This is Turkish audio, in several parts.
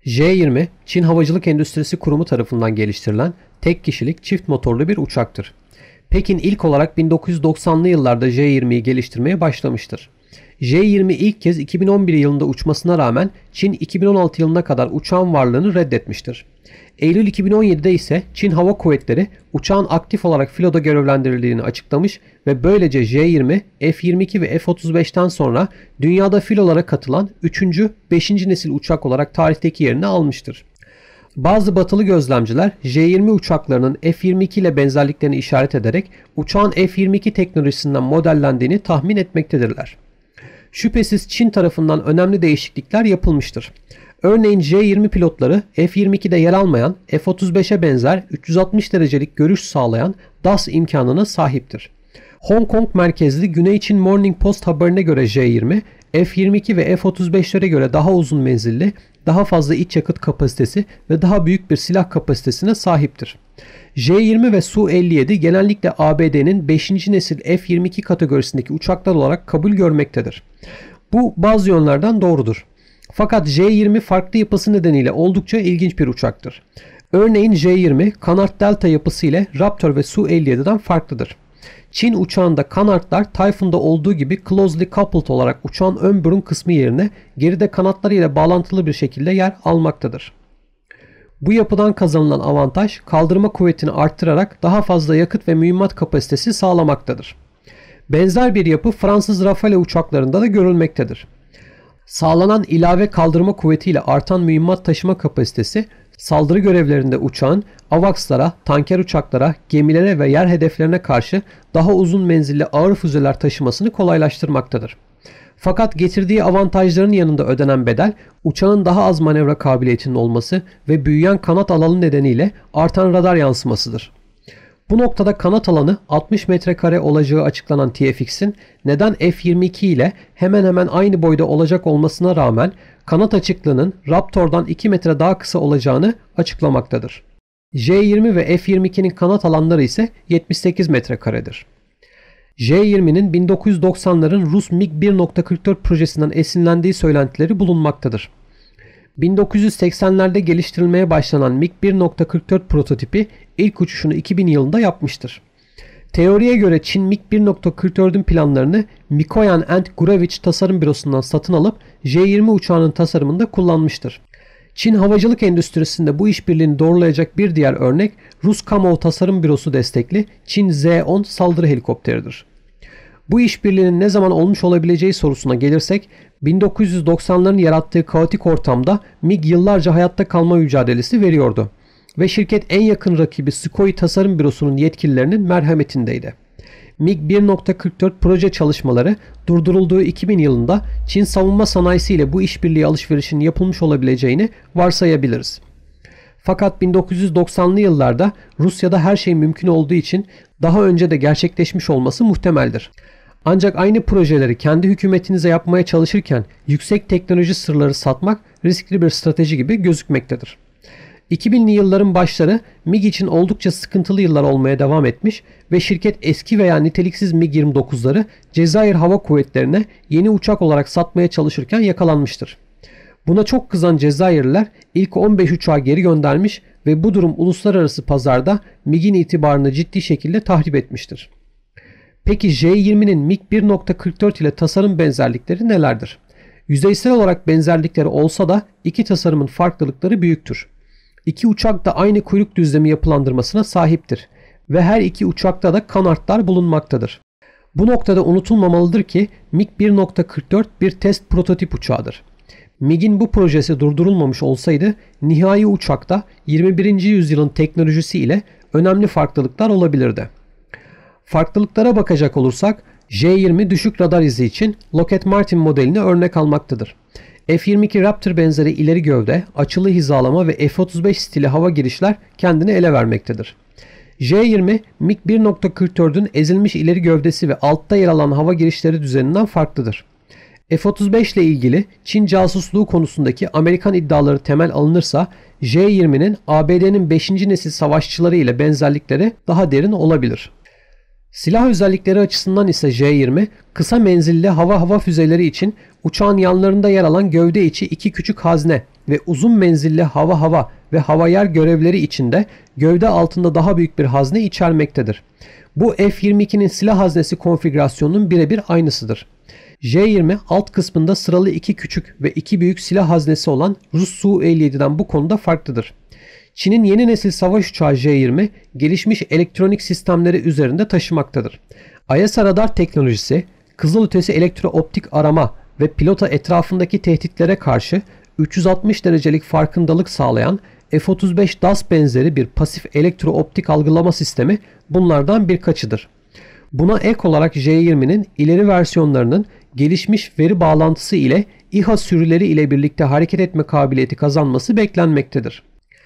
J-20, Çin Havacılık Endüstrisi Kurumu tarafından geliştirilen tek kişilik çift motorlu bir uçaktır. Pekin ilk olarak 1990'lı yıllarda J-20'yi geliştirmeye başlamıştır. J-20 ilk kez 2011 yılında uçmasına rağmen Çin 2016 yılına kadar uçağın varlığını reddetmiştir. Eylül 2017'de ise Çin Hava Kuvvetleri uçağın aktif olarak filoda görevlendirildiğini açıklamış ve böylece J-20, F-22 ve F-35'ten sonra dünyada filolara katılan 3. 5. nesil uçak olarak tarihteki yerini almıştır. Bazı batılı gözlemciler J-20 uçaklarının F-22 ile benzerliklerini işaret ederek uçağın F-22 teknolojisinden modellendiğini tahmin etmektedirler. Şüphesiz Çin tarafından önemli değişiklikler yapılmıştır. Örneğin J-20 pilotları F-22'de yer almayan F-35'e benzer 360 derecelik görüş sağlayan DAS imkanına sahiptir. Hong Kong merkezli Güney Çin Morning Post haberine göre J-20, F-22 ve F-35'lere göre daha uzun menzilli, daha fazla iç yakıt kapasitesi ve daha büyük bir silah kapasitesine sahiptir. J-20 ve Su-57 genellikle ABD'nin 5. nesil F-22 kategorisindeki uçaklar olarak kabul görmektedir. Bu bazı yönlerden doğrudur. Fakat J-20 farklı yapısı nedeniyle oldukça ilginç bir uçaktır. Örneğin J-20 kanat delta yapısı ile Raptor ve Su-57'den farklıdır. Çin uçağında kanatlar Typhoon'da olduğu gibi closely coupled olarak uçağın ön burun kısmı yerine geride kanatları ile bağlantılı bir şekilde yer almaktadır. Bu yapıdan kazanılan avantaj kaldırma kuvvetini arttırarak daha fazla yakıt ve mühimmat kapasitesi sağlamaktadır. Benzer bir yapı Fransız Rafale uçaklarında da görülmektedir. Sağlanan ilave kaldırma kuvvetiyle artan mühimmat taşıma kapasitesi saldırı görevlerinde uçağın AWACS'lara, tanker uçaklara, gemilere ve yer hedeflerine karşı daha uzun menzilli ağır füzeler taşımasını kolaylaştırmaktadır. Fakat getirdiği avantajların yanında ödenen bedel uçağın daha az manevra kabiliyetinin olması ve büyüyen kanat alanı nedeniyle artan radar yansımasıdır. Bu noktada kanat alanı 60 metrekare olacağı açıklanan TFX'in neden F-22 ile hemen hemen aynı boyda olacak olmasına rağmen kanat açıklığının Raptor'dan 2 metre daha kısa olacağını açıklamaktadır. J-20 ve F-22'nin kanat alanları ise 78 metrekaredir. J-20'nin 1990'ların Rus MiG-1.44 projesinden esinlendiği söylentileri bulunmaktadır. 1980'lerde geliştirilmeye başlanan MiG-1.44 prototipi ilk uçuşunu 2000 yılında yapmıştır. Teoriye göre Çin MiG-1.44'ün planlarını Mikoyan and Gurevich tasarım bürosundan satın alıp J-20 uçağının tasarımında kullanmıştır. Çin havacılık endüstrisinde bu işbirliğini doğrulayacak bir diğer örnek Rus Kamuoyu Tasarım Bürosu destekli Çin Z-10 saldırı helikopteridir. Bu işbirliğinin ne zaman olmuş olabileceği sorusuna gelirsek 1990'ların yarattığı kaotik ortamda MiG yıllarca hayatta kalma mücadelesi veriyordu ve şirket en yakın rakibi Sukhoi Tasarım Bürosu'nun yetkililerinin merhametindeydi. MiG-1.44 proje çalışmaları durdurulduğu 2000 yılında Çin savunma sanayisi ile bu işbirliği alışverişinin yapılmış olabileceğini varsayabiliriz. Fakat 1990'lı yıllarda Rusya'da her şey mümkün olduğu için daha önce de gerçekleşmiş olması muhtemeldir. Ancak aynı projeleri kendi hükümetinize yapmaya çalışırken yüksek teknoloji sırları satmak riskli bir strateji gibi gözükmektedir. 2000'li yılların başları MiG için oldukça sıkıntılı yıllar olmaya devam etmiş ve şirket eski veya niteliksiz MiG-29'ları Cezayir Hava Kuvvetleri'ne yeni uçak olarak satmaya çalışırken yakalanmıştır. Buna çok kızan Cezayirliler ilk 15 uçağı geri göndermiş ve bu durum uluslararası pazarda MiG'in itibarını ciddi şekilde tahrip etmiştir. Peki J-20'nin MiG-1.44 ile tasarım benzerlikleri nelerdir? Yüzeysel olarak benzerlikleri olsa da iki tasarımın farklılıkları büyüktür. İki uçak da aynı kuyruk düzlemi yapılandırmasına sahiptir ve her iki uçakta da kanatlar bulunmaktadır. Bu noktada unutulmamalıdır ki MiG-1.44 bir test prototip uçağıdır. MiG'in bu projesi durdurulmamış olsaydı nihai uçakta 21. yüzyılın teknolojisi ile önemli farklılıklar olabilirdi. Farklılıklara bakacak olursak J-20 düşük radar izi için Lockheed Martin modelini örnek almaktadır. F-22 Raptor benzeri ileri gövde, açılı hizalama ve F-35 stili hava girişler kendini ele vermektedir. J-20 MiG-1.44'ün ezilmiş ileri gövdesi ve altta yer alan hava girişleri düzeninden farklıdır. F-35 ile ilgili Çin casusluğu konusundaki Amerikan iddiaları temel alınırsa J-20'nin ABD'nin 5. nesil savaşçıları ile benzerlikleri daha derin olabilir. Silah özellikleri açısından ise J-20 kısa menzilli hava füzeleri için uçağın yanlarında yer alan gövde içi iki küçük hazne ve uzun menzilli hava ve hava-yer görevleri içinde gövde altında daha büyük bir hazne içermektedir. Bu F-22'nin silah haznesi konfigürasyonunun birebir aynısıdır. J-20 alt kısmında sıralı 2 küçük ve 2 büyük silah haznesi olan Rus Su-57'den bu konuda farklıdır. Çin'in yeni nesil savaş uçağı J-20 gelişmiş elektronik sistemleri üzerinde taşımaktadır. ISR radar teknolojisi, kızılötesi elektro-optik arama ve pilota etrafındaki tehditlere karşı 360 derecelik farkındalık sağlayan F-35 DAS benzeri bir pasif elektro-optik algılama sistemi bunlardan birkaçıdır. Buna ek olarak J-20'nin ileri versiyonlarının gelişmiş veri bağlantısı ile İHA sürüleri ile birlikte hareket etme kabiliyeti kazanması beklenmektedir.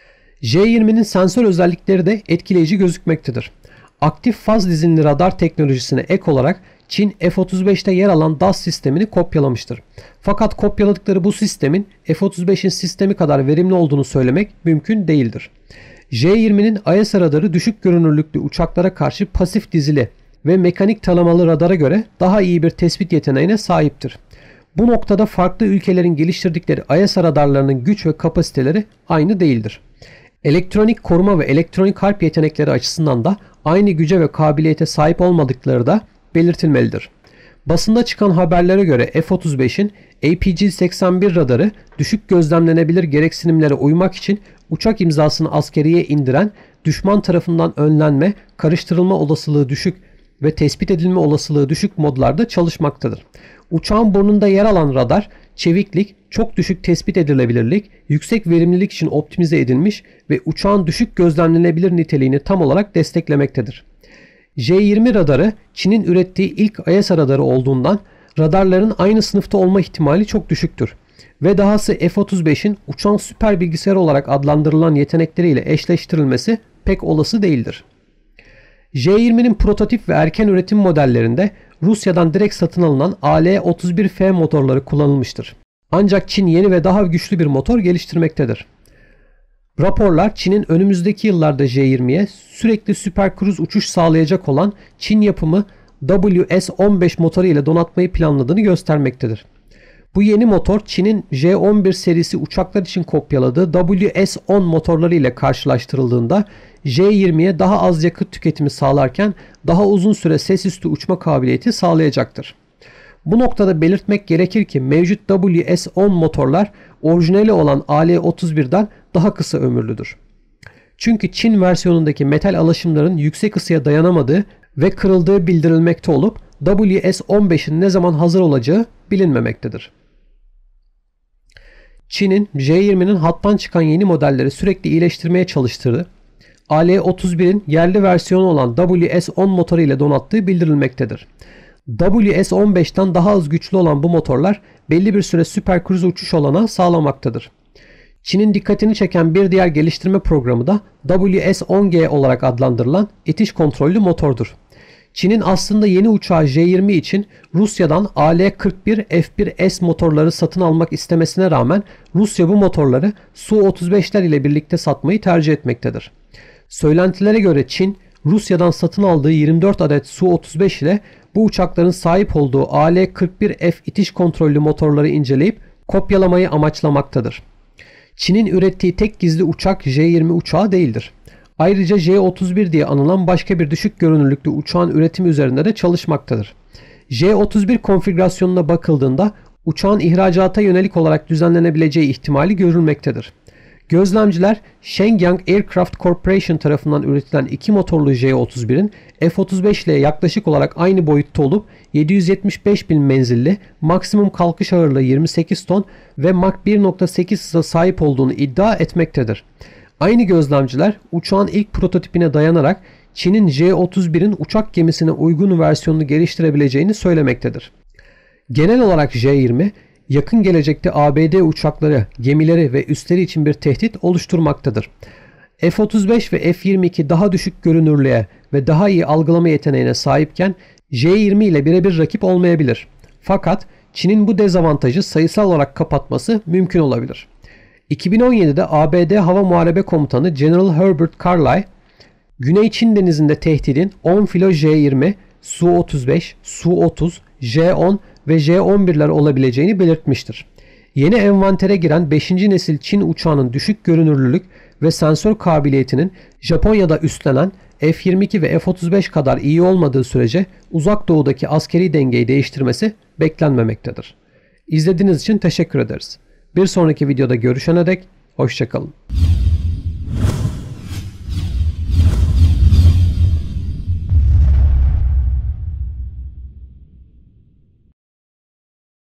J-20'nin sensör özellikleri de etkileyici gözükmektedir. Aktif faz dizinli radar teknolojisine ek olarak Çin F-35'te yer alan DAS sistemini kopyalamıştır. Fakat kopyaladıkları bu sistemin F-35'in sistemi kadar verimli olduğunu söylemek mümkün değildir. J-20'nin ISR radarı düşük görünürlüklü uçaklara karşı pasif dizili ve mekanik taramalı radara göre daha iyi bir tespit yeteneğine sahiptir. Bu noktada farklı ülkelerin geliştirdikleri ISR radarlarının güç ve kapasiteleri aynı değildir. Elektronik koruma ve elektronik harp yetenekleri açısından da aynı güce ve kabiliyete sahip olmadıkları da belirtilmelidir. Basında çıkan haberlere göre F-35'in APG-81 radarı düşük gözlemlenebilir gereksinimlere uymak için uçak imzasını askeriye indiren, düşman tarafından önlenme, karıştırılma olasılığı düşük ve tespit edilme olasılığı düşük modlarda çalışmaktadır. Uçağın burnunda yer alan radar, çeviklik, çok düşük tespit edilebilirlik, yüksek verimlilik için optimize edilmiş ve uçağın düşük gözlemlenebilir niteliğini tam olarak desteklemektedir. J-20 radarı Çin'in ürettiği ilk ISR radarı olduğundan radarların aynı sınıfta olma ihtimali çok düşüktür. Ve dahası F-35'in uçan süper bilgisayar olarak adlandırılan yetenekleriyle eşleştirilmesi pek olası değildir. J-20'nin prototip ve erken üretim modellerinde Rusya'dan direkt satın alınan AL-31F motorları kullanılmıştır. Ancak Çin yeni ve daha güçlü bir motor geliştirmektedir. Raporlar Çin'in önümüzdeki yıllarda J-20'ye sürekli süper kruz uçuş sağlayacak olan Çin yapımı WS-15 motoru ile donatmayı planladığını göstermektedir. Bu yeni motor Çin'in J-11 serisi uçaklar için kopyaladığı WS-10 motorları ile karşılaştırıldığında J-20'ye daha az yakıt tüketimi sağlarken daha uzun süre ses üstü uçma kabiliyeti sağlayacaktır. Bu noktada belirtmek gerekir ki mevcut WS-10 motorlar orijinali olan AL-31'den daha kısa ömürlüdür. Çünkü Çin versiyonundaki metal alaşımların yüksek ısıya dayanamadığı ve kırıldığı bildirilmekte olup WS-15'in ne zaman hazır olacağı bilinmemektedir. Çin'in J-20'nin hattan çıkan yeni modelleri sürekli iyileştirmeye çalıştırdığı, AL-31'in yerli versiyonu olan WS-10 motoru ile donattığı bildirilmektedir. WS-15'ten daha az güçlü olan bu motorlar belli bir süre süper kruz uçuş olanağı sağlamaktadır. Çin'in dikkatini çeken bir diğer geliştirme programı da WS-10G olarak adlandırılan itiş kontrollü motordur. Çin'in aslında yeni uçağı J-20 için Rusya'dan AL-41 F1S motorları satın almak istemesine rağmen Rusya bu motorları Su-35'ler ile birlikte satmayı tercih etmektedir. Söylentilere göre Çin, Rusya'dan satın aldığı 24 adet Su-35 ile bu uçakların sahip olduğu AL-41F itiş kontrollü motorları inceleyip kopyalamayı amaçlamaktadır. Çin'in ürettiği tek gizli uçak J-20 uçağı değildir. Ayrıca J-31 diye anılan başka bir düşük görünürlüklü uçağın üretimi üzerinde de çalışmaktadır. J-31 konfigürasyonuna bakıldığında uçağın ihracata yönelik olarak düzenlenebileceği ihtimali görülmektedir. Gözlemciler Shenyang Aircraft Corporation tarafından üretilen iki motorlu J-31'in F-35 ile yaklaşık olarak aynı boyutta olup 775 bin menzilli, maksimum kalkış ağırlığı 28 ton ve Mach 1.8 hıza sahip olduğunu iddia etmektedir. Aynı gözlemciler uçağın ilk prototipine dayanarak Çin'in J-31'in uçak gemisine uygun versiyonunu geliştirebileceğini söylemektedir. Genel olarak J-20 yakın gelecekte ABD uçakları, gemileri ve üsleri için bir tehdit oluşturmaktadır. F-35 ve F-22 daha düşük görünürlüğe ve daha iyi algılama yeteneğine sahipken J-20 ile birebir rakip olmayabilir. Fakat Çin'in bu dezavantajı sayısal olarak kapatması mümkün olabilir. 2017'de ABD Hava Muharebe Komutanı General Herbert Carlyle, Güney Çin Denizi'nde tehdidin 10 filo J-20, Su-35, Su-30, J-10 ve J-11'ler olabileceğini belirtmiştir. Yeni envantere giren 5. nesil Çin uçağının düşük görünürlülük ve sensör kabiliyetinin Japonya'da üstlenen F-22 ve F-35 kadar iyi olmadığı sürece Uzak Doğu'daki askeri dengeyi değiştirmesi beklenmemektedir. İzlediğiniz için teşekkür ederiz. Bir sonraki videoda görüşene dek hoşça kalın.